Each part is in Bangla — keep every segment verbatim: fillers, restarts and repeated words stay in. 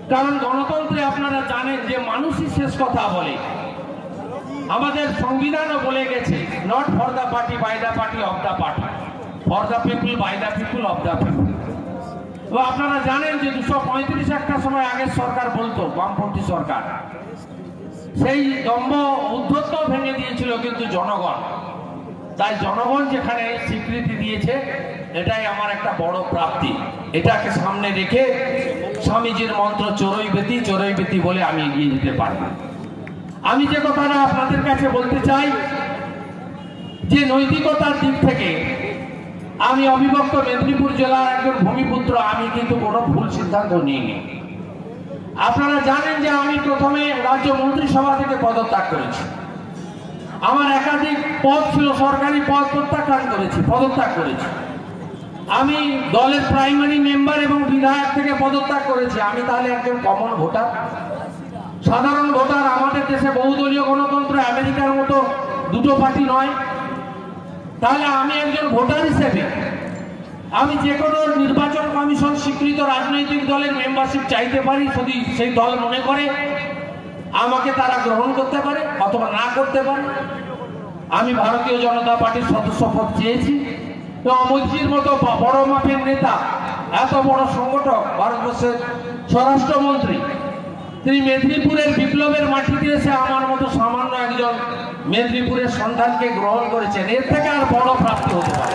কারণ গণতন্ত্রে আপনারা জানেন যে মানুষই শেষ কথা বলে। আমাদের সংবিধানও বলে গেছে, not for the party by the party of the party, for the people by the people of the people. তো আপনারা জানেন যে দুশো পঁয়ত্রিশ একটা সময় আগের সরকার বলতো, বামপন্থী সরকার, সেই দম্ভ উদ্ধত্ত ভেঙে দিয়েছিল কিন্তু জনগণ। তাই জনগণ যেখানে স্বীকৃতি দিয়েছে, এটাই আমার একটা বড় প্রাপ্তি। এটাকে সামনে রেখে স্বামীজির মন্ত্র চোরই বেতি চোরই বেতি বলে আমি এগিয়ে যেতে পারব। আমি যে কথাটা আপনাদের কাছে বলতে চাই, যে নৈতিকতার দিক থেকে আমি অবিভক্ত মেদিনীপুর জেলার একজন ভূমিপুত্র, আমি কিন্তু কোনো ভুল সিদ্ধান্ত নিইনি। আপনারা জানেন যে আমি প্রথমে রাজ্য মন্ত্রিসভা থেকে পদত্যাগ করেছি। আমার একাধিক পদ ছিল, সরকারি পদ প্রত্যাখ্যান করেছি, পদত্যাগ করেছি। আমি দলের প্রাইমারি মেম্বার এবং বিধায়ক থেকে পদত্যাগ করেছি। আমি তাহলে একজন কমন ভোটার, সাধারণ ভোটার। আমাদের দেশে বহুদলীয় গণতন্ত্র, আমেরিকার মতো দুটো পার্টি নয়। তাহলে আমি একজন ভোটার হিসেবে আমি যে কোনো নির্বাচন কমিশন স্বীকৃত রাজনৈতিক দলের মেম্বারশিপ চাইতে পারি, যদি সেই দল মনে করে আমাকে তারা গ্রহণ করতে পারে অথবা না করতে পারে। আমি ভারতীয় জনতা পার্টির সদস্য পদ চেয়েছি। তো অমরজির মতো বড় মাপের নেতা, এত বড় সংগঠক, ভারতবর্ষের স্বরাষ্ট্রমন্ত্রী, তিনি মেদিনীপুরের বিপ্লবের মাটিতে এসে আমার মতো সামান্য একজন মেদিনীপুরের সন্তানকে গ্রহণ করেছেন। এর থেকে আর বড় প্রাপ্তি হতে পারে?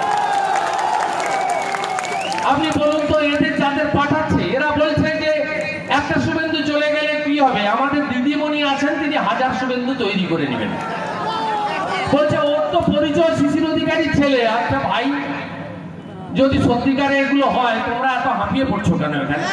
আপনি বলুন তো, এদের যাদের পাঠাচ্ছে এরা বলছে যে একটা শুভেন্দু চলে গেলে কি হবে? আমাদের দিদিমণি আছেন, তিনি হাজার শুভেন্দু তৈরি করে নেবেন। বলছে ওর তো পরিচয় শিশির অধিকারীর ছেলে। আচ্ছা ভাই, যদি সত্যিকারে এগুলো হয়, তোমরা এত হাঁপিয়ে পড়ছো কেন এখানে?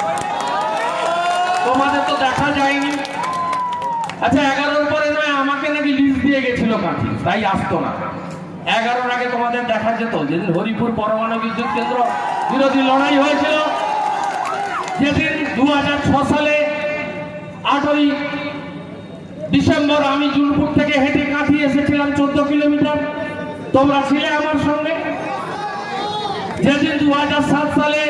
তোমাদের তো দেখা যায়নি। আচ্ছা, এগারোর পরে নয় আমাকে নাকি লিস্ট দিয়ে গেছিল কাঁথি, তাই আসতো না। এগারোর আগে তোমাদের দেখা যেত, যেদিন হরিপুর পরমাণু বিদ্যুৎ কেন্দ্র বিরোধী লড়াই হয়েছিল, যেদিন দু হাজার ছ সালে আটই ডিসেম্বর আমি জুনপুর থেকে হেঁটে কাঁথি এসেছিলাম চোদ্দ কিলোমিটার, তোমরা ছিলে আমার সঙ্গে। যেদিন দু হাজার সাত সালে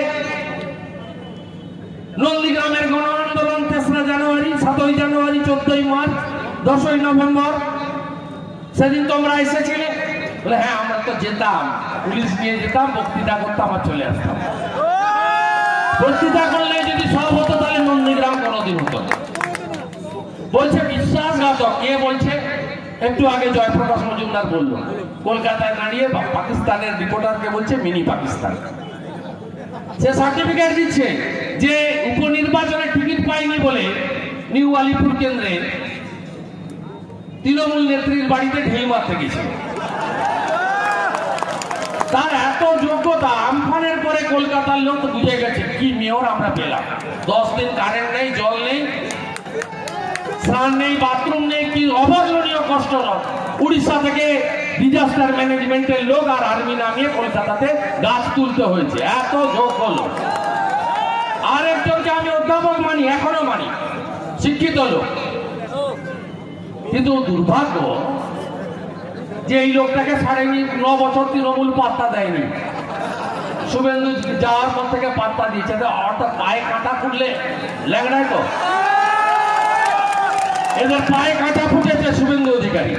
নন্দীগ্রামের গণ আন্দোলন, তেসরা জানুয়ারি, সাতই জানুয়ারি, চোদ্দই মার্চ, দশই নভেম্বর, সেদিন তোমরা এসেছিলে। বলে হ্যাঁ, আমরা তো যেতাম, পুলিশ নিয়ে যেতাম, বক্তৃতা করতাম আর চলে আসতাম। বক্তৃতা করলে যদি সব হতো তাহলে নন্দীগ্রাম কোনোদিন হতো না। বলছে বিশ্বাসঘাতক। কে বলছে? একটু আগে জয়প্রকাশ মজুমদার বলল, কলকাতায় দাঁড়িয়ে পাকিস্তানের রিপোর্টারকে বলছে মিনি পাকিস্তান। সে সার্টিফিকেট দিচ্ছে যে উপনির্বাচনে টিকিট পাইনি বলে নিউ আলিপুর কেন্দ্রে তৃণমূল নেত্রীর বাড়িতে ঢেল মারতে গেছিল। তার এত যোগ্যতা, আমফানের পরে কলকাতার লোক বুঝে গেছে কি মেয়র আমরা পেলাম। দশ দিন কারেন্ট নেই, জল নেই, স্নান নেই, বাথরুম নেই, কি অবর্ণনীয় কষ্ট। উড়িষ্যা থেকে ডিজাস্টার ম্যানেজমেন্টের লোক আর আর্মি নামিয়ে কলকাতাতে গাছ তুলতে হয়েছে। এত যোগ্য লোক। আরেকজনকে আমি অধ্যাপক মানি, এখনো মানি, শিক্ষিত লোক। কিন্তু দুর্ভাগ্য যে এই লোকটাকে সাড়ে ন বছর তৃণমূল পাত্তা দেয়নি। শুভেন্দু যাওয়ার পর থেকে পাত্তা দিচ্ছে। অর্থাৎ পায়ে কাঁটা ফুটলে ল্যাংড়ায় তো, এদের পায়ে কাঁটা ফুটেছে শুভেন্দু অধিকারী।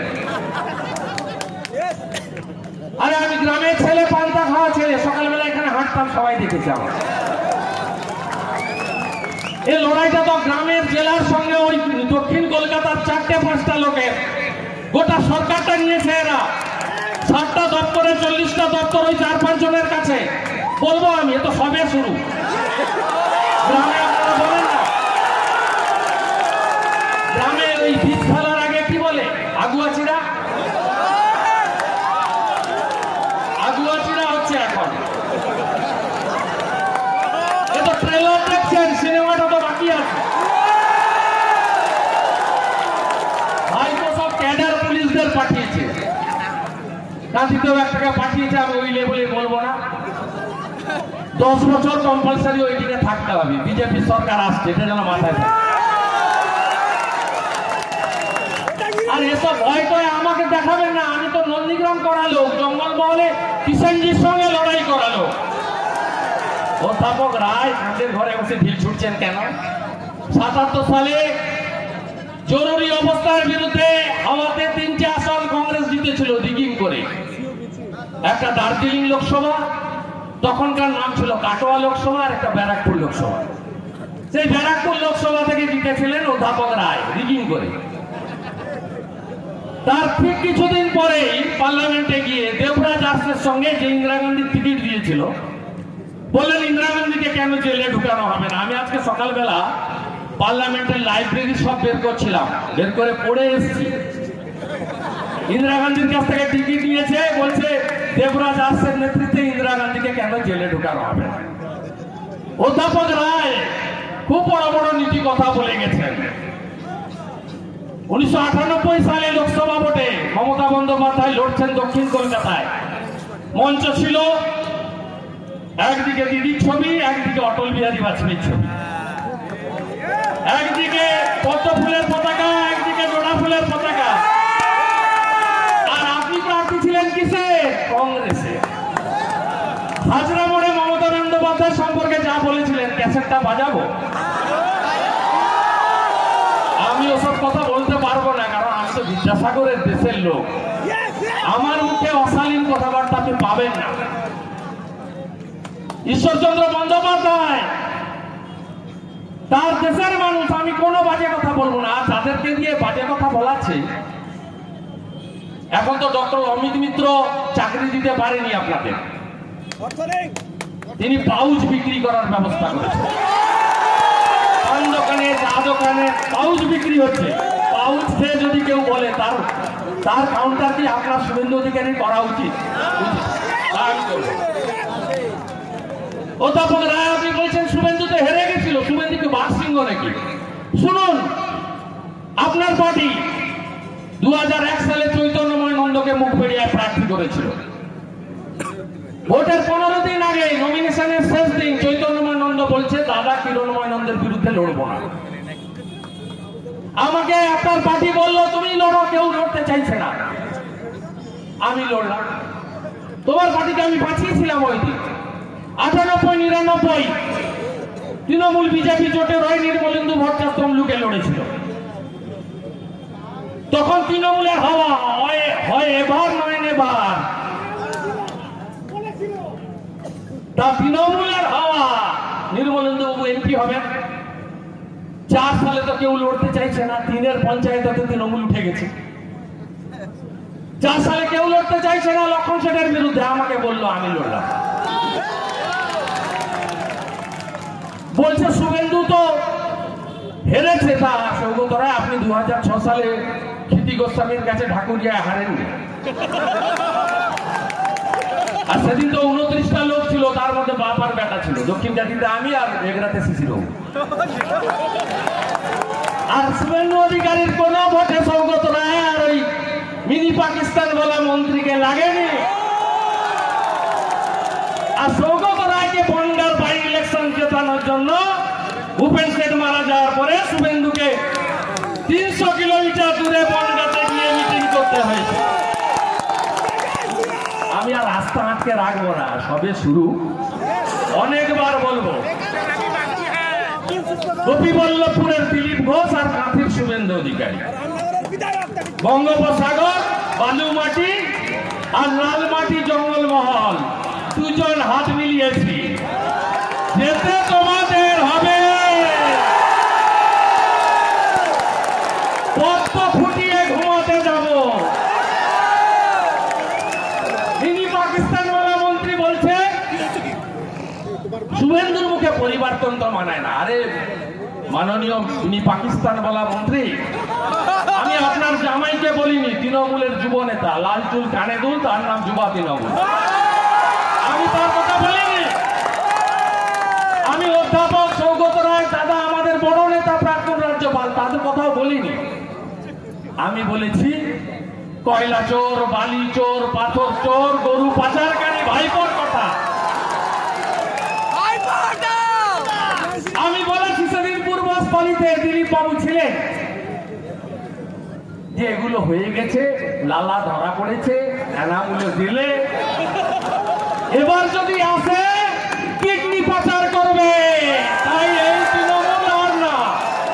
আরে আমি গ্রামের ছেলে, পান্তা খাওয়া ছেলে, সকালবেলা এখানে হাঁটতাম, সবাই দেখেছে আমার। এই লড়াইটা তো গ্রামের জেলার সঙ্গে ওই দক্ষিণ কলকাতার চারটে পাঁচটা লোকের, গোটা সরকারটা নিয়েছে এরা। ষাটটা দপ্তরে, চল্লিশটা দপ্তর ওই চার পাঁচ জনের কাছে। বলবো আমি, এ তো সবে শুরু। গ্রামে আপনারা বলেন না, গ্রামে ওই বীজ ফেলার আগে কি বলে? আগুয়াচিরা। আগুয়াচিরা হচ্ছে এখন। এ তো ট্রেলার দেখছেন, সিনেমাটা তো বাকি আছে। ভাই তো সব ক্যাডার পুলিশদের পাঠিয়েছে, কাঁথিতেও একটাকে পাঠিয়েছে। আমি ওই লেভেলে বলবো না। দশ বছর কম্পালসারি ওইদিকে থাকতে হবে। বিজেপি সরকার আসছে, এটা যেন মাথায় থাকে। আর এসব ভয় করে আমাকে দেখাবেন না। আমি তো নন্দীগ্রাম করালো, জঙ্গলমহলে কিষাণজির সঙ্গে লড়াই করালো। অধ্যাপক রায় কাঁধের ঘরে বসে ঢিল ছুটছেন কেন? সাতাত্তর সালে জরুরি অবস্থার বিরুদ্ধে হাওয়াতে তিনটে আসন কংগ্রেস জিতেছিল রিগিং করে। একটা দার্জিলিং লোকসভা, তখনকার নাম ছিল কাটোয়া লোকসভা, আর একটা ব্যারাকপুর লোকসভা। সেই ব্যারাকপুর লোকসভা থেকে জিতেছিলেন অধ্যাপক রায় রিগিং করে। তার ঠিক কিছুদিন পরেই পার্লামেন্টে গিয়ে দেবরাজ আর্সের সঙ্গে যে ইন্দিরা গান্ধীর টিকিট দিয়েছিল, বললেন ইন্দিরা গান্ধীকে কেন জেলে ঢুকানো হবে না। আমি আজকে সকালবেলা পার্লামেন্টের লাইব্রেরি সব বের করছিলাম, বের করে পড়ে এসেছি। ইন্দিরা গান্ধীর কাছ থেকে টিকিট নিয়েছে, বলছে দেবরাজ আর্সের নেতৃত্বে ইন্দিরা গান্ধীকে কেন জেলে ঢুকানো হবে না। অধ্যাপক রায় খুব বড় বড় নীতি কথা বলে গেছেন। উনিশশো আটানব্বই সালে লোকসভা ভোটে মমতা বন্দ্যোপাধ্যায় লড়ছেন দক্ষিণ কলকাতায়। মঞ্চ ছিল একদিকে দিদির ছবি, একদিকে অটল বিহারী বাজপেয়ীর ছবি, একদিকে পদ্ম ফুলের পতাকা, একদিকে জোড়া ফুলের পতাকা। আর আপনি প্রার্থী ছিলেন কিসে? কংগ্রেসে। হাজরা মোড়ে মমতা বন্দ্যোপাধ্যায় সম্পর্কে যা বলেছিলেন ক্যাসেটটা বাজাবো? আমি ওসব কথা বলতে পারবো না, কারণ আমি তো বিদ্যাসাগরের দেশের লোক। আমার মুখে অশালীন কথাবার্তা আপনি পাবেন না। ঈশ্বরচন্দ্র বন্দ্যোপাধ্যায় তার দেশের মানুষ, আমি কোনো বাজে কথা বলবো না। আর যাদেরকে দিয়ে বাজে কথা বলাচ্ছে, এখন তো ডক্টর অমিত মিত্র চাকরি দিতে পারেনি আপনাদের, তিনি পাউচ বিক্রি করার ব্যবস্থা করেছেন। পান দোকানে, চা দোকানে পাউচ বিক্রি হচ্ছে। পাউচ খেয়ে যদি কেউ বলে তার তার কাউন্টার কি আপনার শুভেন্দু অধিকারী করা উচিত? অধ্যাপক রায় আপনি বলছেন শুভেন্দু তো হেরে গেছিল, শুভেন্দুকে বারসিংহ নাকি? শুনুন, আপনার পার্টি দু হাজার এক সালে চৈতন্যময় নন্দকে মুখ বেরিয়ে প্রার্থী করেছিল। ভোটের পনেরো দিন আগে নমিনেশনের শেষ দিন চৈতন্যময় নন্দ বলছে দাদা কিরণময় নন্দের বিরুদ্ধে লড়বো না। আমাকে আপনার পার্টি বললো তুমি লড়ো, কেউ লড়তে চাইছে না, আমি লড়লাম। তোমার পার্টিকে আমি বাঁচিয়েছিলাম ওই দিন। আটানব্বই নিরানব্বই তৃণমূল বিজেপি জোটে রয় নির্মলেন্দু ভট্টাচার্য তমলুকে লড়েছিল। তখন তৃণমূলের হাওয়া হয় এবার নয় এবার, তা তৃণমূলের হাওয়া নির্মলেন্দু বাবু এমপি হবেন। চার সালে তো কেউ লড়তে চাইছে না, তিনের পঞ্চায়েতে তৃণমূল উঠে গেছে। চার সালে কেউ লড়তে চাইছে না লক্ষণ সেটের বিরুদ্ধে, আমাকে বললো, আমি লড়লাম। বলছে শুভেন্দু তো হেরেছে। তা সৌগত রায় আপনি দু হাজার ছ সালে ক্ষিতি গোস্বামীর কাছে ঢাকুরিয়ায় হারেননি, আর সেদিন তো উনত্রিশটা লোক ছিল, তার মধ্যে বাপ আর বেটা ছিল। দক্ষিণ জাতিতে আমি, আর এগরাতে শিশির। আর শুভেন্দু অধিকারীর কোন ভোটে সৌগত রায় আর ওই মিনি পাকিস্তান বলা মন্ত্রীকে লাগেনি। আর সৌগত রায়কে বন্ডার বাই ইলেকশন জেতানোর জন্য ভূপেন সেট মারা যাওয়ার পরে শুভেন্দুকে তিনশো কিলোমিটার দূরে বনগাঁতে গিয়ে মিটিং করতে হয়েছে। আমি আর রাস্তা আটকে রাখবো না, সবে শুরু, অনেকবার বলবো। গোপীবল্লভপুরের দিলীপ ঘোষ আর কাঁথির শুভেন্দু অধিকারী, বঙ্গোপসাগর, বালুমাটি আর লালমাটি জঙ্গলমহল, দুজন হাত মিলিয়েছি। যেতে তোমাদের হবে, পদ্ম ফুটিয়ে ঘুমাতে যাব। মিনি পাকিস্তান বলা মন্ত্রী বলছে শুভেন্দুর মুখে পরিবারতন্ত্র মানায় না। আরে মাননীয় মিনি পাকিস্তান বলা মন্ত্রী, আমি আপনার জামাইকে বলিনি, তৃণমূলের যুব নেতা, লাল চুল কানে দুল, তার নাম যুবা তৃণমূল, আমি তার কথা বলিনি। আমি অধ্যাপক সৌগত রায় দাদা আমাদের বড় নেতা, প্রাক্তন রাজ্যপাল, তাদের কথাও বলিনি। আমি বলেছি কয়লা চোর, বালি চোর, পাথর চোর, গরু পাচারকারী ভাইপোর কথা আমি বলেছি। সেদিন পূর্বস্থলীতে দিলীপ বাবু ছিলেন, যে এগুলো হয়ে গেছে, লালা ধরা পড়েছে, এনামূল্য দিলে এবার যদি আসে কিডনি পাচার করবে। তাই এই তৃণমূল আর না,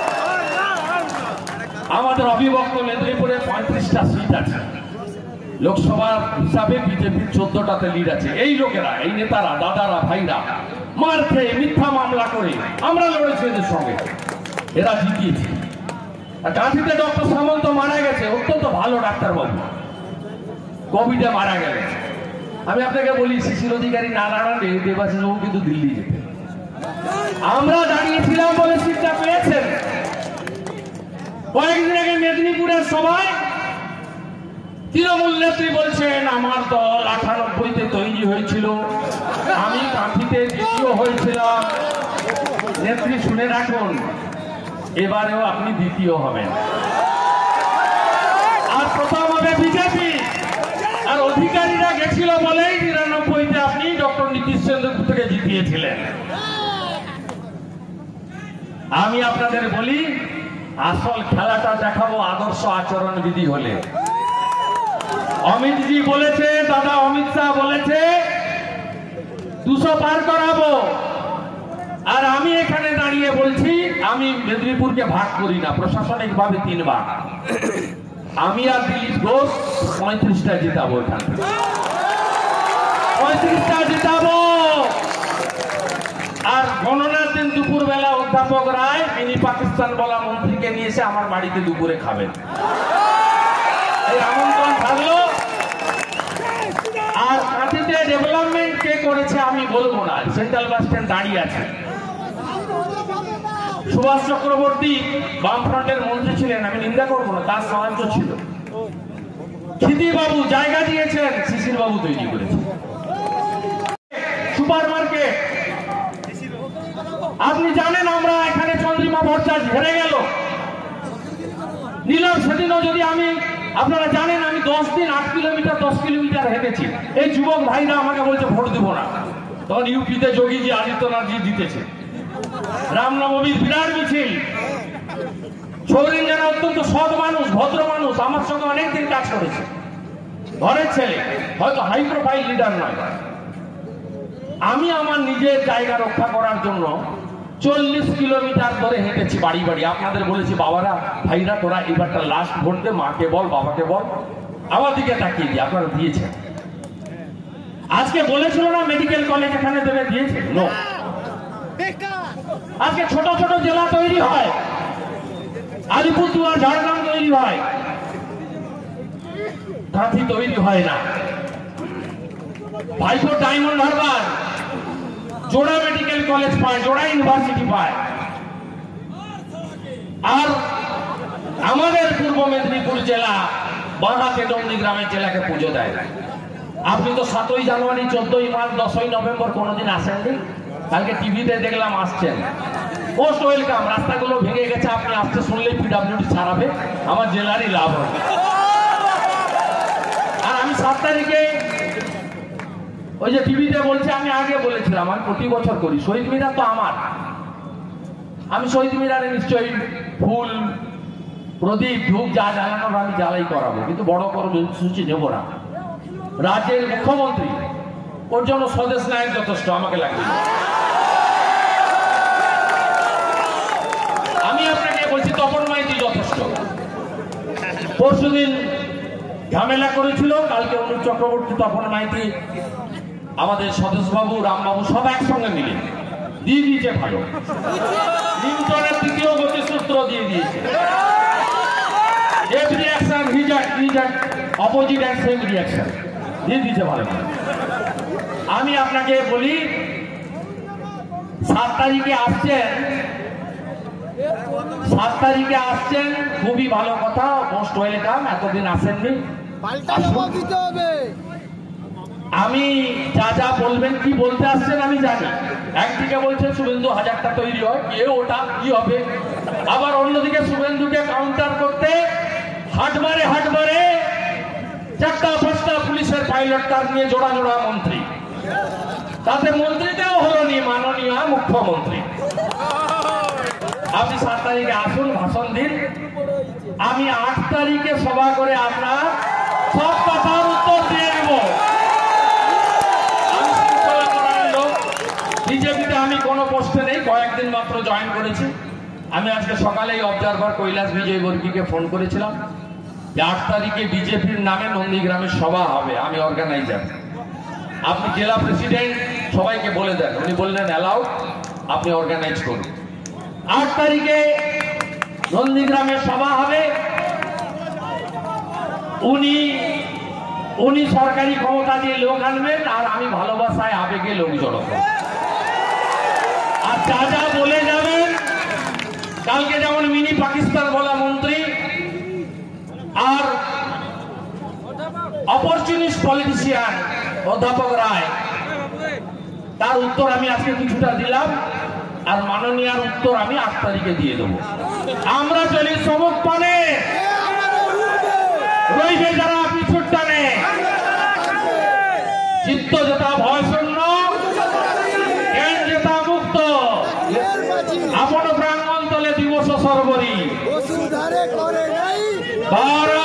আমাদের অবিভক্ত মেদিনীপুরে পঁয়ত্রিশটা সিট আছে, লোকসভার হিসাবে বিজেপির চোদ্দটাতে লিড আছে। এই লোকেরা, এই নেতারা, দাদারা, ভাইরা মার খেয়ে মিথ্যা মামলা করে আমরা লড়েছি এদের সঙ্গে, এরা জিতিয়েছে। কাঁথিতে ডক্টর সামন্ত মারা গেছে, অত্যন্ত ভালো ডাক্তারবাবু, কোভিডে মারা গেলে। আমি আপনাকে বলি, শিশির অধিকারী না দাঁড়ালে দেবাশিস বাবু কিন্তু দিল্লি যেতে। আমরা দাঁড়িয়েছিলাম বলে সিটটা পেয়েছেন। কয়েকদিন আগে মেদিনীপুরের সভায় তৃণমূল নেত্রী বলছেন আমার দল আটানব্বইতে তৈরি হয়েছিল, আমি কাঁথিতে দ্বিতীয় হয়েছিলাম। নেত্রী শুনে রাখুন, এবারেও আপনি দ্বিতীয় হবেন, আর প্রথম হবে বিজেপি। আর অধিকারীরা গেছিল বলেই নিরানব্বইতে আপনি ডক্টর নীতিশ চন্দ্র থেকে জিতিয়েছিলেন। আমি আপনাদের বলি, আসল খেলাটা দেখাবো আদর্শ আচরণ বিধি হলে। অমিতজি বলেছে, দাদা অমিত শাহ বলেছে দুশো পার করাবো, আর আমি এখানে দাঁড়িয়ে বলছি আমি মেদিনীপুরকে ভাগ করি না, প্রশাসনিক ভাবে তিনবার। আমি আর দিলীপ ঘোষ পঁয়ত্রিশটা জিতাবো, এখান পঁয়ত্রিশটা জিতাবো। আর গণনার দিন দুপুর বেলা অধ্যাপক রায় মিনি পাকিস্তান বলা মন্ত্রীকে নিয়ে এসে আমার বাড়িতে দুপুরে খাবেন, এই আমন্ত্রণ থাকলো। আর কাঁথিতে ডেভেলপমেন্ট কে করেছে আমি বলবো না, সেন্ট্রাল বাস স্ট্যান্ড দাঁড়িয়ে আছে। সুভাষ চক্রবর্তী বামফ্রন্টের মন্ত্রী ছিলেন, আমি নিন্দা করবো না, তার সাহায্য ছিল। খিদি বাবু জায়গা দিয়েছেন, শিশির বাবু তৈরি করেছে। সুপার মার্কেট আপনি জানেন, আমরা এখানে চন্দ্রিমা ভট্টাচার্য হেরে গেল নিলাম সেদিনও। যদি আমি, আপনারা জানেন আমি দশ দিন আট কিলোমিটার দশ কিলোমিটার হেঁটেছি। এই যুবক ভাইরা আমাকে বলছে ভোট দেবো না, তখন ইউপিতে যোগীজি আদিত্যনাথজি জিতেছে। রামনবমীর বিরাট মিছিল। সৌরেন যেন অত্যন্ত সৎ মানুষ, ভদ্র মানুষ, আমার সঙ্গে অনেকদিন কাজ করেছে, ঘরের ছেলে, হয়তো হাই প্রোফাইল লিডার নয়। আমি আমার নিজের জায়গা রক্ষা করার জন্য চল্লিশ কিলোমিটার ধরে হেঁটেছি বাড়ি বাড়ি। আপনাদের বলেছি, বাবারা ভাইরা তোরা এবারটা লাস্ট ভোট দে, মাকে বল, বাবাকে বল, আমার দিকে তাকিয়ে দিয়ে আপনারা দিয়েছেন। আজকে বলেছিল না মেডিকেল কলেজ এখানে দেবে, দিয়েছে? নো। আজকে ছোট ছোট জেলা তৈরি হয়, আলিপুরদুয়ার, ঝাড়গ্রাম তৈরি হয়, কাঁথি তৈরি হয় না। ভাইপো ডায়মন্ড হারবার, জোড়া মেডিকেল কলেজ পায়, জোড়া ইউনিভার্সিটি পায়। আর আমাদের পূর্ব মেদিনীপুর জেলা বাঁহাতে নন্দীগ্রামের জেলাকে পুজো দেয়। আপনি তো সাতই জানুয়ারি, চোদ্দই মার্চ, দশই নভেম্বর কোনোদিন আসেননি। কালকে টিভিতে দেখলাম আসছেন, মোস্ট ওয়েলকাম। রাস্তাগুলো ভেঙে গেছে, আপনি আসতে শুনলেই পিডাব্লিউডি ছাড়াবে, আমার জেলারই লাভ হবে। আর আমি সাত তারিখে ওই যে টিভিতে বলছে, আমি আগে বলেছিলাম আমি প্রতি বছর করি। শহীদ মিনার তো আমার, আমি শহীদ মিনারে নিশ্চয়ই ফুল, প্রদীপ, ধূপ যা জ্বালানোর আমি জ্বালাই করাবো, কিন্তু বড় কর্মসূচি নেব না। রাজ্যের মুখ্যমন্ত্রী, ওর জন্য স্বদেশ নায়ক যথেষ্ট, আমাকে লাগবে। আমি আপনাকে বলছি তপন মাইতি যথেষ্ট। পরশুদিন ঝামেলা করেছিল, কালকে অনুপ চক্রবর্তী, তপন মাইতি, আমাদের স্বদেশবাবু, রামবাবু সব একসঙ্গে মিলে দিয়ে দিয়েছে ভালো। নিউটনের তৃতীয় গতিসূত্র দিয়ে দিয়েছে। এফ reaction, opposite and same reaction দিয়ে দিয়েছে ভালো। আমি আপনাকে বলি, সাত তারিখে আসছেন, সাত তারিখে আসছেন, খুবই ভালো কথা, মোস্ট ওয়েলকাম। এতদিন আসেননি, আমি যা যা বলবেন, কি বলতে আসছেন আমি জানি। একদিকে বলছে শুভেন্দু হাজারটা তৈরি হয়, কে ওটা কি হবে, আবার অন্যদিকে শুভেন্দুকে কাউন্টার করতে হাটবারে হাটবারে চারটা পাঁচটা পুলিশের পাইলট কার নিয়ে জোড়া জোড়া মন্ত্রী, তাতে মন্ত্রীতেও হলো নি মাননীয় মুখ্যমন্ত্রী। আপনি সাত তারিখে আসুন, ভাষণ দিন। আমি আট তারিখে সভা করে আপনার সব কথার উত্তর দিয়ে দেব। আমি শৃঙ্খলা পরায়ণ লোক, বিজেপিতে আমি কোনো পোস্টে নেই, কয়েকদিন মাত্র জয়েন করেছি। আমি আজকে সকালেই অবজারভার কৈলাস বিজয় বর্গীকে ফোন করেছিলাম যে আট তারিখে বিজেপির নামে নন্দীগ্রামের সভা হবে, আমি অর্গানাইজার, আপনি জেলা প্রেসিডেন্ট সবাইকে বলে দেন। উনি বললেন অ্যালাউ, আপনি অর্গানাইজ করুন। আট তারিখে নন্দীগ্রামের সভা হবে। উনি উনি সরকারি ক্ষমতা দিয়ে লোক আনবেন আর আমি ভালোবাসায় আবেগে লোক জড়াবো। আর যা যা বলে যাবেন, কালকে যেমন মিনি পাকিস্তান বলা মন্ত্রী আর অপরচুনিস্ট পলিটিশিয়ান অধ্যাপক রায়, তার উত্তর আমি আজকে কিছুটা দিলাম, আর মাননীয়ার উত্তর আমি আট তারিখে দিয়ে দেবো। আমরা চলি সমক পানে, রইবে যারা পিছুর টানে, চিত্ত যেটা ভয় শূন্য, জ্ঞান যেটা মুক্ত, আপন প্রাঙ্গণ তলে দিবস সর্বরী।